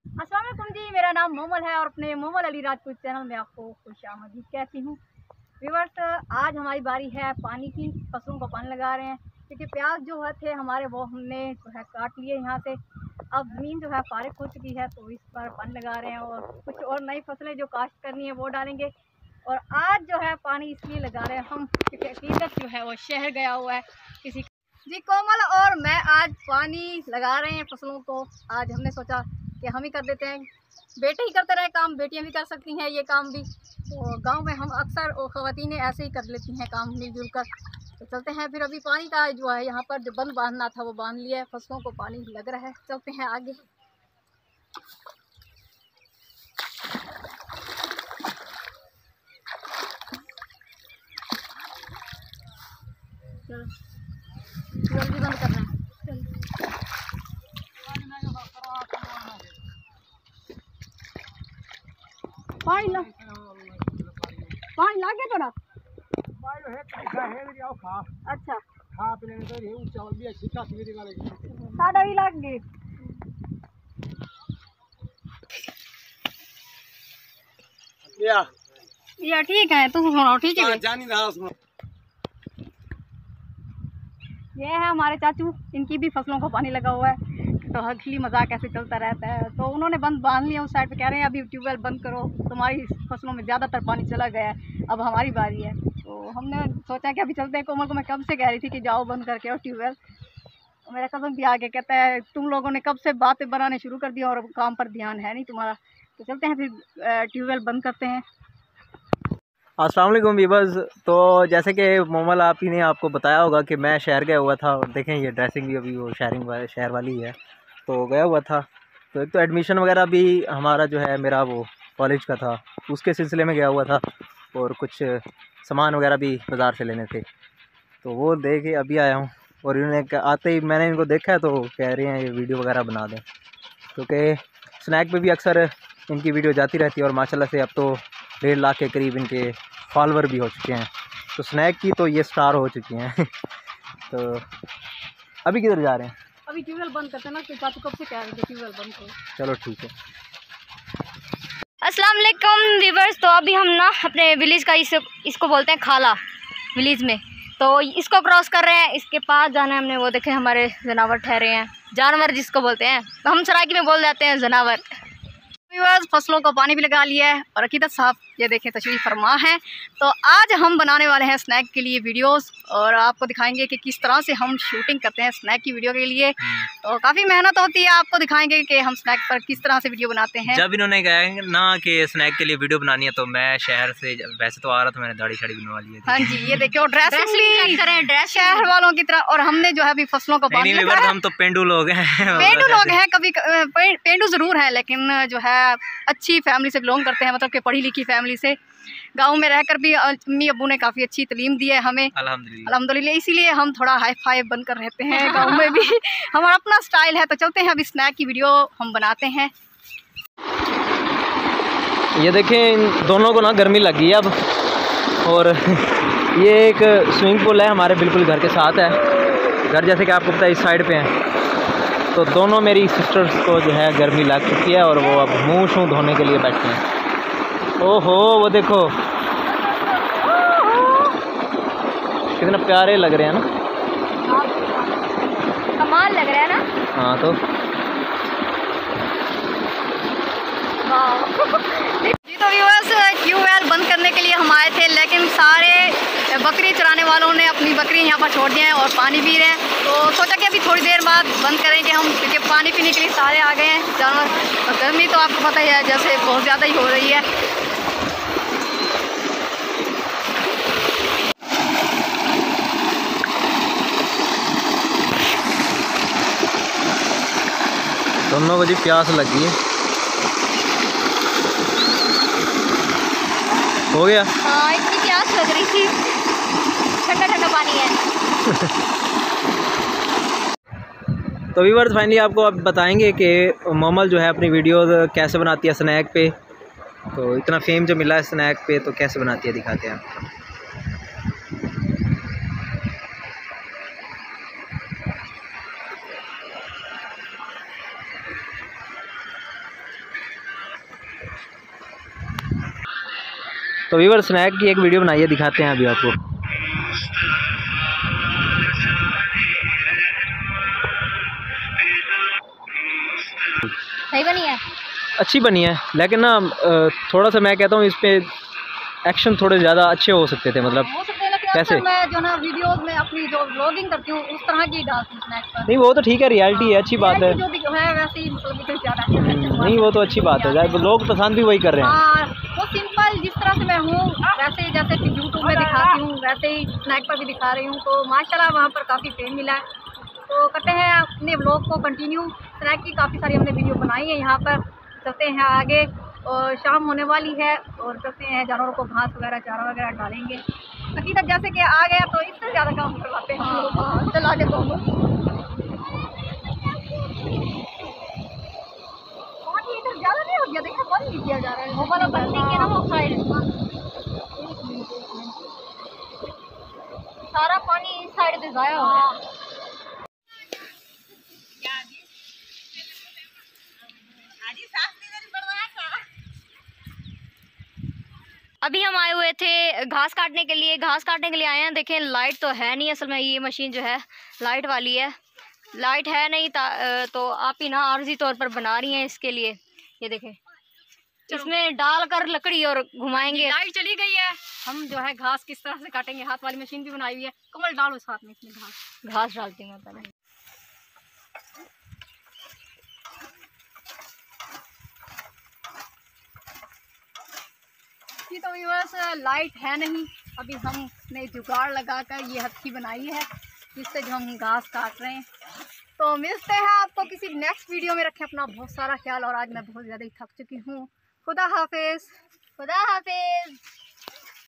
अस्सलाम वालेकुम जी, मेरा नाम मोमल है और अपने मोमल अली राजपूत चैनल में आपको खुशामदीद कहती हूँ। व्यूअर्स, आज हमारी बारी है पानी की। फसलों को पानी लगा रहे हैं क्योंकि प्याज जो है थे हमारे वो हमने जो है काट लिए यहाँ से। अब ज़मीन जो है फारिग हो चुकी है तो इस पर पानी लगा रहे हैं और कुछ और नई फसलें जो काश्त करनी है वो डालेंगे। और आज जो है पानी इसलिए लगा रहे हैं हम क्योंकि अकीदत जो है वो शहर गया हुआ है किसी जी। कोमल और मैं आज पानी लगा रहे हैं फसलों को। आज हमने सोचा कि हम ही कर देते हैं, बेटे ही करते रहे काम, बेटियां भी कर सकती हैं ये काम भी। तो गांव में हम अक्सर ख़वातीनें ऐसे ही कर लेती हैं काम मिलजुल कर। तो चलते हैं फिर। अभी पानी का जो है यहाँ पर जो बंद बांधना था वो बांध लिया है, फसलों को पानी लग रहा है। चलते हैं आगे। चलो जल्दी बंद करना है। पानी ला, पानी ला के थोड़ा। अच्छा साढ़ा भी लग गए। या ठीक है, तुम सुनो ठीक है। ये है हमारे चाचू, इनकी भी फसलों को पानी लगा हुआ है। तो हकीली मजाक ऐसे चलता रहता है। तो उन्होंने बंद बांध लिया उस साइड पे, कह रहे हैं अभी ट्यूबवेल बंद करो, तुम्हारी फसलों में ज़्यादातर पानी चला गया है, अब हमारी बारी है। तो हमने सोचा कि अभी चलते हैं। कोमल को मैं कब से कह रही थी कि जाओ बंद करके और ट्यूबवेल। मेरा कज़न भी आगे कहता है तुम लोगों ने कब से बातें बनाने शुरू कर दी और काम पर ध्यान है नहीं तुम्हारा। तो चलते हैं फिर, ट्यूबवेल बंद करते हैं। अस्सलाम वालेकुम वीवर्स। तो जैसे कि मोमल आप ही ने आपको बताया होगा कि मैं शहर गया हुआ था और देखें ये ड्रेसिंग भी अभी वो शहर वाली है। तो गया हुआ था, तो एक तो एडमिशन वगैरह भी हमारा जो है मेरा वो कॉलेज का था, उसके सिलसिले में गया हुआ था। और कुछ सामान वगैरह भी बाज़ार से लेने थे, तो वो दे के अभी आया हूँ। और इन्होंने आते ही मैंने इनको देखा है तो कह रहे हैं ये वीडियो वगैरह बना दें, क्योंकि स्नैक पे भी अक्सर इनकी वीडियो जाती रहती है। और माशाल्लाह से अब तो 1.5 लाख के करीब इनके फॉलोवर भी हो चुके हैं। तो स्नैक की तो ये स्टार हो चुकी हैं। तो अभी किधर जा रहे हैं? अभी ट्यूबवेल बंद करते हैं ना, कि चाचू कब से कह रहे थे ट्यूबवेल बंद करो। चलो ठीक है। अस्सलाम वालेकुम व्यूअर्स। तो अभी हम ना अपने विलेज का इसको बोलते हैं खाला विलेज में, तो इसको क्रॉस कर रहे हैं। इसके पास जाना है हमने। वो देखें हमारे जनावर ठहरे हैं, जानवर जिसको बोलते हैं, तो हम सराइकी में बोल जाते हैं जनावर। व्यूअर्स, फसलों को पानी भी लगा लिया है और अकीदत साहब ये देखें तशरीफ़ फरमा है। तो आज हम बनाने वाले हैं स्नैक के लिए वीडियोस और आपको दिखाएंगे कि किस तरह से हम शूटिंग करते हैं स्नैक की वीडियो के लिए। तो काफ़ी मेहनत होती है, आपको दिखाएंगे कि हम स्नैक पर किस तरह से वीडियो बनाते हैं। जब इन्होंने कहा ना कि स्नैक के लिए वीडियो बनानी है तो मैं शहर से वैसे तो आ रहा था, मैंने दाढ़ी शाड़ी बनवा ली है। हाँ जी, ये देखिए ड्रेसिंग करें, ड्रेस शहर वालों की तरह। और हमने जो है अभी फसलों को पानी लगा है। हम तो पेंडू लोग हैं। पेंडू लोग हैं, कभी पेंडू ज़रूर है, लेकिन जो है अच्छी फैमिली से बिलोंग करते हैं, मतलब कि पढ़ी लिखी फैमिली से। गांव में रहकर भी अम्मी अब्बू ने काफ़ी अच्छी तालीम दी है हमें, अल्हम्दुलिल्लाह। इसीलिए हम थोड़ा हाई फाई बनकर रहते हैं गांव में भी। हमारा अपना स्टाइल है। तो चलते हैं अभी स्नैक की वीडियो हम बनाते हैं। ये देखें इन दोनों को ना गर्मी लग गई अब। और ये एक स्विमिंग पूल है हमारे बिल्कुल घर के साथ है। घर जैसे कि आपको पता है इस साइड पे है। तो दोनों मेरी सिस्टर्स को जो है गर्मी लग चुकी है और वो अब मुँह शूँ धोने के लिए बैठे हैं। ओहो वो देखो कितने प्यारे लग रहे हैं ना, कमाल लग रहा है ना। हाँ तो जी। तो व्यूअर्स, ट्यूबवेल बंद करने के लिए हम आए थे, लेकिन सारे बकरी चराने वालों ने अपनी बकरी यहाँ पर छोड़ दिया है और पानी पी रहे हैं। तो सोचा कि अभी थोड़ी देर बाद बंद करेंगे हम, क्योंकि पानी पीने के लिए सारे आ गए हैं जानवर। और गर्मी तो आपको पता ही है जैसे बहुत ज़्यादा ही हो रही है। दोनों को जी प्यास लगी है। हो गया? हाँ, इतनी प्यास लग रही थी, ठंडा ठंडा पानी है। तो व्यूअर्स फाइनली आपको अब बताएंगे कि मोमल जो है अपनी वीडियोस कैसे बनाती है स्नैक पे। तो इतना फेम जो मिला है स्नैक पे, तो कैसे बनाती है दिखाते हैं आपको। तो व्यूअर स्नैक की एक वीडियो बनाइए, दिखाते हैं अभी आपको। सही बनी है, अच्छी बनी है, लेकिन ना थोड़ा सा मैं कहता हूँ इस पे एक्शन थोड़े ज़्यादा अच्छे हो सकते थे, मतलब हो सकते हैं, लेकिन कैसे? अक्सर मैं जो ना वीडियोस में अपनी जो व्लॉगिंग करती हूँ उस तरह की डालती हूँ स्नैक्स पर। नहीं वो तो ठीक है, रियलिटी है, अच्छी बात है। जो भी है वैसे ही, मतलब इतने ज़्यादा नहीं वो तो अच्छी बात है, लोग पसंद भी वही कर रहे हैं। हाँ, वो सिंपल जिस तरह से मैं हूँ वैसे ही, जैसे कि यूट्यूब में दिखाती हूँ वैसे ही स्नैक पर भी दिखा रही हूँ। तो माशाल्लाह वहाँ पर काफ़ी फेम मिला है। तो करते हैं अपने व्लॉग को कंटिन्यू। स्नैक की काफ़ी सारी हमने वीडियो बनाई है यहाँ पर। चलते हैं आगे, और शाम होने वाली है और चलते हैं जानवरों को घास वगैरह चारा वगैरह डालेंगे। हकीकत जैसे कि आ गया तो इससे ज़्यादा काम करवाते हैं। हाँ, चल आगे तो पानी इधर ज़्यादा नहीं हो गया, देखो बंद नहीं किया जा रहा है। वो वाला बंद नहीं किया ना, वो साइड सारा पानी इस साइड से ज़ाया हो गया। अभी हम आए हुए थे घास काटने के लिए। घास काटने के लिए आए हैं। देखें लाइट तो है नहीं, असल में ये मशीन जो है लाइट वाली है, लाइट है नहीं तो आप ही ना आर्जी तौर पर बना रही हैं इसके लिए। ये देखें, इसमें डालकर लकड़ी और घुमाएंगे। लाइट चली गई है, हम जो है घास किस तरह से काटेंगे, हाथ वाली मशीन भी बनाई हुई है। कमल डालो साथ में इसमें घास डालती हूँ मैं पहले। तो व्यूअर्स लाइट है नहीं, अभी हमने जुगाड़ लगाकर ये हथी बनाई है जिससे जो हम घास काट रहे हैं। तो मिलते हैं आपको किसी नेक्स्ट वीडियो में। रखें अपना बहुत सारा ख्याल, और आज मैं बहुत ज़्यादा ही थक चुकी हूँ। खुदा हाफिज़। खुदा हाफिज।